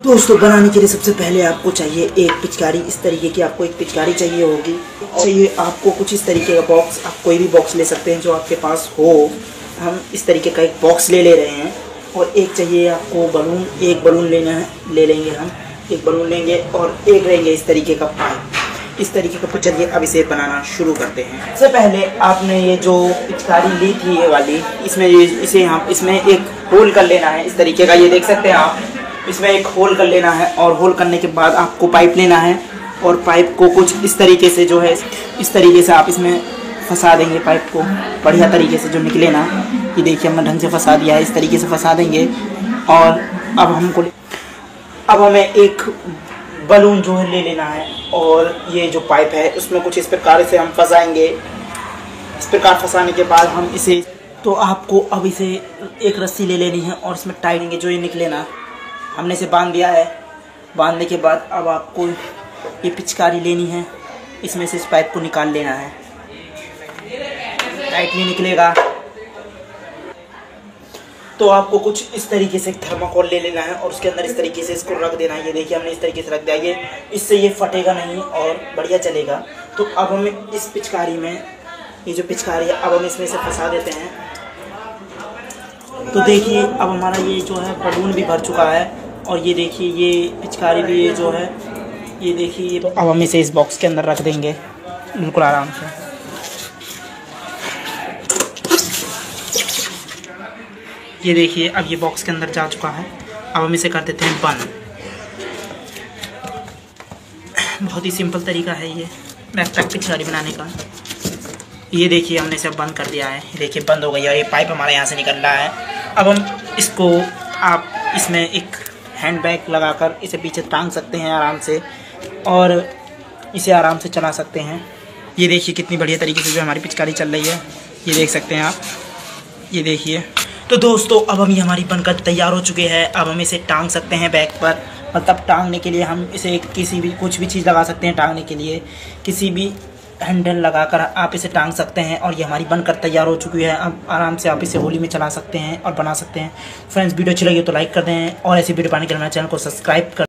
दोस्तों बनाने के लिए सबसे पहले आपको चाहिए एक पिचकारी। इस तरीके की आपको एक पिचकारी चाहिए होगी। चाहिए आपको कुछ इस तरीके का बॉक्स, आप कोई भी बॉक्स ले सकते हैं जो आपके पास हो। हम इस तरीके का एक बॉक्स ले रहे हैं। और एक चाहिए आपको बलून, एक बलून लेना है, ले लेंगे हम एक बलून लेंगे। और एक लेंगे इस तरीके का पाइप। इस तरीके का। तो चलिए अब इसे बनाना शुरू करते हैं। सबसे पहले आपने ये जो पिचकारी ली थी ये वाली, इसमें एक होल कर लेना है इस तरीके का। ये देख सकते हैं आप, इसमें एक होल कर लेना है। और होल करने के बाद आपको पाइप लेना है और पाइप को कुछ इस तरीके से जो है इस तरीके से आप इसमें फंसा देंगे पाइप को बढ़िया तरीके से, जो निकले ना। ये देखिए हमने ढंग से फंसा दिया है, इस तरीके से फंसा देंगे। और अब हमें एक बलून जो है ले लेना है और ये जो पाइप है उसमें कुछ इस प्रकार से हम फंसाएंगे। इस प्रकार फंसाने के बाद हम इसे, तो आपको अब इसे एक रस्सी ले लेनी है और इसमें टाइट देंगे। जो ये निकले ना, हमने इसे बांध दिया है। बांधने के बाद अब आपको ये पिचकारी लेनी है, इसमें से इस पाइप को निकाल लेना है। टाइटली निकलेगा तो आपको कुछ इस तरीके से थर्माकोल ले लेना है और उसके अंदर इस तरीके से इसको रख देना है। ये देखिए हमने इस तरीके से रख दिया। ये इससे ये फटेगा नहीं और बढ़िया चलेगा। तो अब हम इस पिचकारी में, ये जो पिचकारी है, अब हम इसमें से फंसा देते हैं। तो देखिए अब हमारा ये जो है बलून भी भर चुका है और ये देखिए ये पिचकारी भी ये जो है, ये देखिए ये। तो अब हम इसे इस बॉक्स के अंदर रख देंगे बिल्कुल आराम से। ये देखिए अब ये बॉक्स के अंदर जा चुका है। अब हम इसे कर देते हैं बंद। बहुत ही सिंपल तरीका है ये बैकपैक पिचकारी बनाने का। ये देखिए हमने इसे बंद कर दिया है। ये देखिए बंद हो गई और ये पाइप हमारे यहाँ से निकल रहा है। अब हम इसको, आप इसमें एक हैंड बैग लगाकर इसे पीछे टांग सकते हैं आराम से और इसे आराम से चला सकते हैं। ये देखिए कितनी बढ़िया तरीके से जो हमारी पिचकारी चल रही है, ये देख सकते हैं आप। ये देखिए। तो दोस्तों अब हम ये हमारी बनकर तैयार हो चुके हैं। अब हम इसे टांग सकते हैं बैग पर। मतलब टांगने के लिए हम इसे किसी भी, कुछ भी चीज़ लगा सकते हैं टांगने के लिए। किसी भी हैंडल लगाकर आप इसे टांग सकते हैं और ये हमारी बनकर तैयार हो चुकी है। अब आराम से आप इसे होली में चला सकते हैं और बना सकते हैं। फ्रेंड्स वीडियो अच्छी लगी तो लाइक कर दें और ऐसी वीडियो पाने के लिए हमारे चैनल को सब्सक्राइब कर